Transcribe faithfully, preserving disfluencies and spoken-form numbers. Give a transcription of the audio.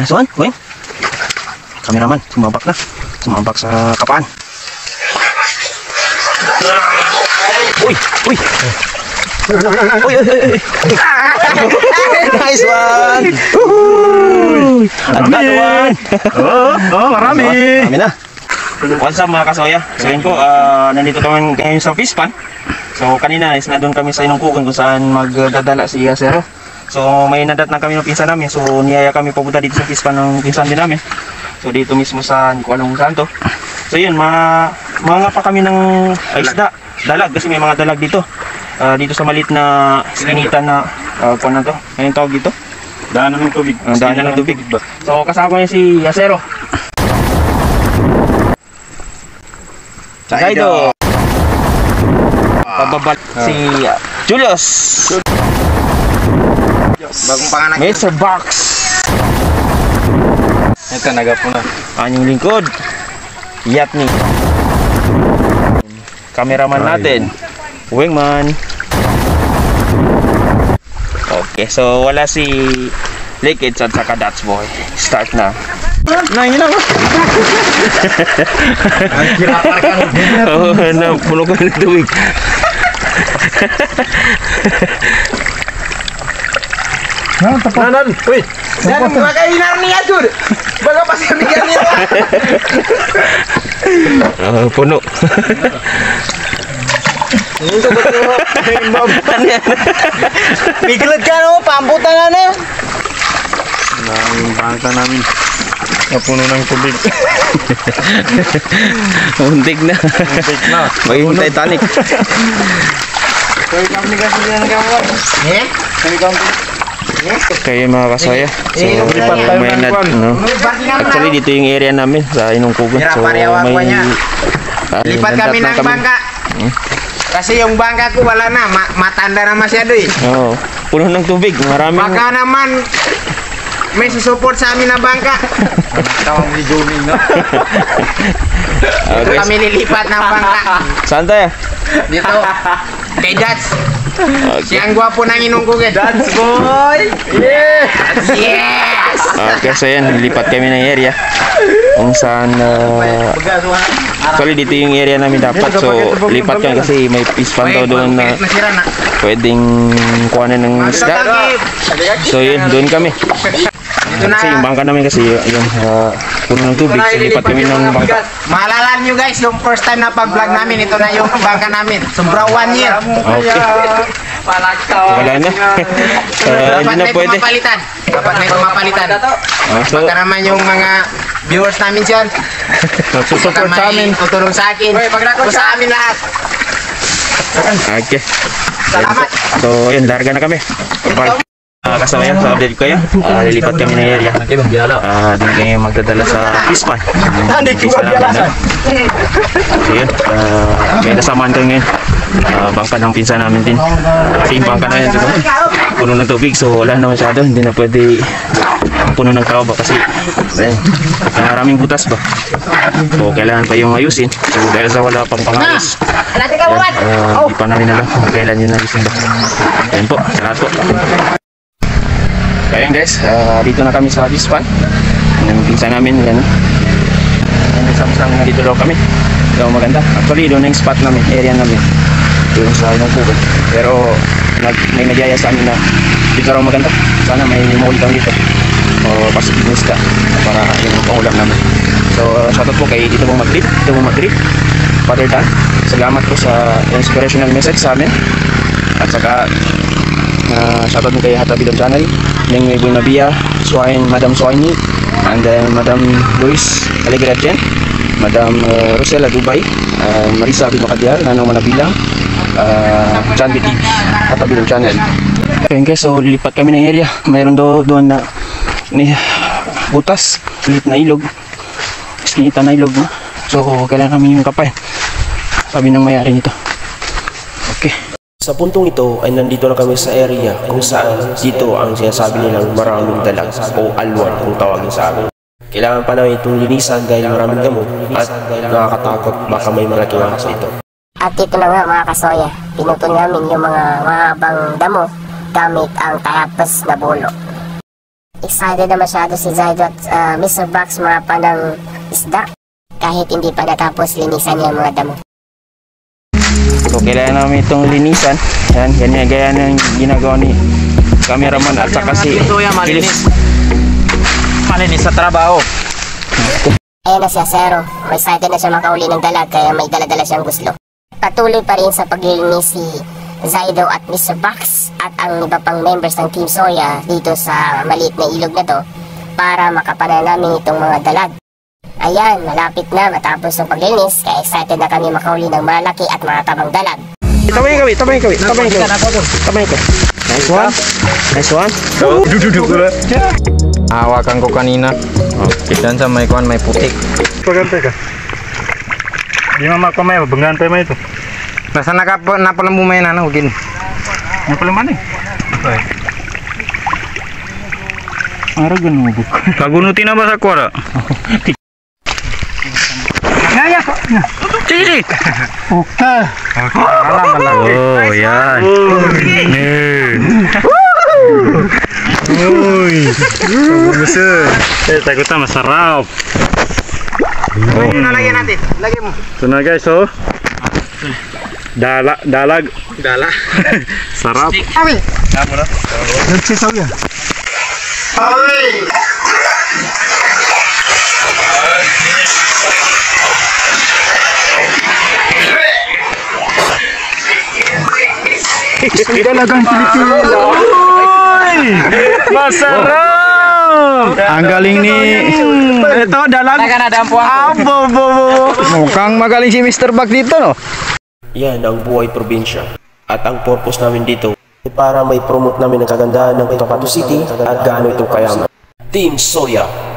Nasuan, Weng. Kameraman, sumabak na. Sumabak sa kapaan. Uy, uy. Uy, uy, uy. Nice one. Woohoo! Marami. Oh, oh, marami. Marami na. What's up mga kasoya? So yun po, uh, nandito kami ngayon sa fish pan. So kanina is na doon kami sa Inungkugan kung saan magdadala si Yasero. So may nadat na kami ng pinsan namin. So niyaya kami papunta dito sa fish pan ng pinsan din namin. So dito mismo sa hindi ko alam kung saan to. So yun, mga, mga pa kami ng isda, dalag kasi may mga dalag dito. Uh, dito sa malit na sinitan na uh, kung ano to? Anong tawag dito? Daanan ng tubig. Uh, daanan ng tubig. So kasama niya si Yasero. Kaido. Pababal uh. si uh, Julius. Bagong panganak. mister Box. Ito nagapo na. Anyong lingkod. Yat ni. Kameraman natin. Wingman. Okay, so wala si Liquids at saka Dots Boy. Start na. Nah, ini apa? Oh, na puno kami ng tuwig. Nah, tepat. Nan, wih. Jangan pakai Narnia tuh. Baga pas kami gani. Oh, puno. Itu betul. Biglet kan oh, pamputan ano? Nah, bangka namin. Napuno ng tubig. Muntik na. Muntik na. Maging Titanic. Kaya kami kasi yan kawan. Eh? Kami kami. Kayo mga kasoya. So, may nat, no? Actually, dito yung area namin sa Inungkugan. So, may uh, lipat kami ng bangka. Hmm? Kasi yung bangka ko wala na, ma matanda na masyado eh. Oo. Puno ng tubig. Maraming... Baka naman may susupport sa amin na bangka. Tawag ni Joning, no? Okay. Kami lilipat ng bangka. Saan tayo? Dito. Kay Dats. Okay. Siyang gwapo ng Inungkugan. Dats boy! Yes! Yes! Okay, so yan. Lilipat kami ng area. Kung saan... Uh, actually, dito yung area namin dapat. So, lipat kami kasi may fish pan daw doon na pwedeng kuhanan ng isda. So, yun. Doon kami. Kasi yung bangka namin kasi yung uh, puno ng tubig. So, lipat kami ng bangka. Maalala nyo guys, yung first time na pag-vlog namin, ito na yung bangka namin. Sobra one year. Okay. Wala na. uh, Dapat hindi na may pwede. pumapalitan. Dapat may pumapalitan. Uh, so, baka naman yung mga viewers namin dyan. Susupport sa amin. Tutulong sa akin. O sa amin lahat. Okay. Salamat. So, yun. Larga na kami. Bye. Uh, kasama yan sa update ko yan. Uh, lilipat kami ng area. Uh, doon kayo magdadala sa fish pan. Fish namin. So yun. Uh, may nasamaan ko ngayon. Uh, bangka ng pinsan namin din. Kasi yung bangka na yan dito. Puno ng tubig. So wala na masyado. Hindi na pwede puno ng tao ba. Kasi eh, maraming butas ba. So kailangan pa yung ayusin. So dahil sa wala pang pangayos. Yan. Uh, di pa namin alam kung kailan yun ayusin ba. Yan po. Salamat po. Kaya guys, uh, dito na kami sa fish pan. Yung pinsan namin, yan. Samsang dito daw kami. Daw maganda. Actually, doon na yung spot namin, area namin. Doon sa Inungkugan. Pero nag, may nagyaya sa amin na dito raw maganda. Sana may mahuli kami dito. O pasok business ka para yung pangulam namin. So, shoutout po kay dito pong mag-trip. Dito pong mag-trip. Father Dan. Salamat po sa inspirational message sa amin. At saka Uh, shoutout mo kay Hatabidon Channel, Neng Buenavia, Swine, Madam Swiney, and then Madam Luis Alegretchen, Madam uh, Rosella Dubai, uh, Marisa Bimacadial, Nanong Manabilang, uh, John B T V, Hatabidon Channel. Okay guys, so lilipat kami ng area. Mayroon do doon na ni, butas, liit na ilog, skinita na ilog na. So kailangan kami yung kapay, sabi ng mayari nito. Okay. Sa puntong ito ay nandito na kami sa area kung saan dito ang sinasabi nilang maraming dalag o alwan kung tawagin sa amin. Kailangan pa namin itong linisan dahil maraming damo at nakakatakot baka may malaking ahas dito. At ito na nga mga kasoya, pinutol namin yung mga mahabang damo gamit ang tahapos na bulo. excited na masyado si Zaido at uh, mister Box mapa ng isda. Kahit hindi pa natapos linisan niya ang mga damo. So kailangan namin itong linisan. Yan, ganyan gaya ng ginagawa ni cameraman at saka si malinis. Malinis sa trabaho. Ayan na siya, Zero. Excited na siya makauli ng dalag kaya may dala-dala siyang guslo. Patuloy pa rin sa paglilinis si Zaido at mister Box at ang iba pang members ng Team Soya dito sa maliit na ilog na to para makapanan namin itong mga dalag. Ayan, malapit na matapos ng paglilinis kaya excited na kami makauli ng malaki at mga tabang dalag. Tabay kami, tabay kami, tabay kami. Tabay kami. Nice one. Nice one. Dududuk ko lang. Hawakan ko kanina. Dan sa may kuan may putik. Pagantay ka. Di mama ko may bengantay mo ito. Basta nakap napalamumay na na ugin. Ano pala man eh? Ara ganun mo. Kagunutin na ba sa kuwara? Ngaya ko. Sige. Okay. Alam alam. Oh, yan. Uy. Gusto. Eh, takot na masarap. Oh. Nalagyan natin. Lagyan mo. Ito na guys, oh. Dala, dalag. Dala. Sarap. Kami. Kamu na. Nagsisaw yan. Ay! Dalagang Pilipino. Uy! Masarap! Ang galing ni... Ito, dalag. Abo, bo, bo. Mukhang magaling si mister Bag dito, no? Yan ang buhay probinsya. At ang purpose namin dito ay para may promote namin ang kagandahan ng Cotabato City at gaano ito kayaman. Team Soya.